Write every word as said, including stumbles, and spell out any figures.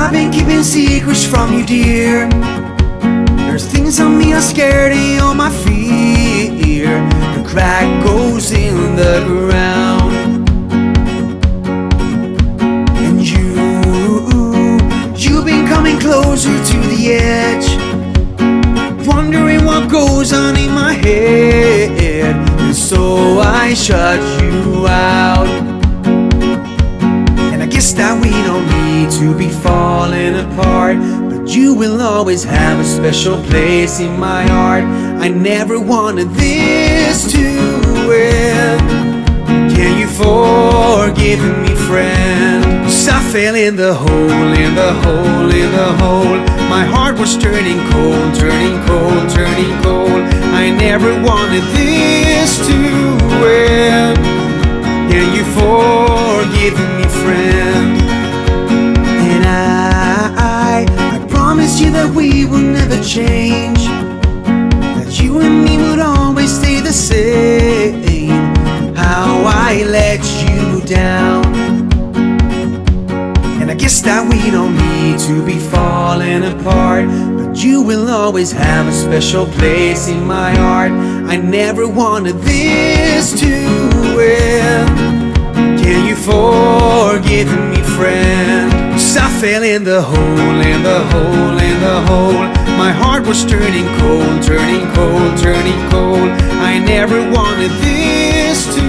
I've been keeping secrets from you, dear. There's things on me I'm scared of, on my fear. The crack goes in the ground, and you, you've been coming closer to the edge, wondering what goes on in my head. And so I shut you out. And I guess that we don't need to be falling apart, but you will always have a special place in my heart. I never wanted this to end. Can you forgive me, friend? 'Cause I fell in the hole, in the hole, in the hole. My heart was turning cold, turning cold, turning cold. I never wanted this to end. Can you forgive me, friend? And I, I promised you that we will never change, that you and me would always stay the same. How I let you down. And I guess that we don't need to be falling apart, but you will always have a special place in my heart. I never wanted this to end. Can you forgive me, friend? 'Cause I fell in the hole, in the hole, in the hole. My heart was turning cold, turning cold, turning cold. I never wanted this to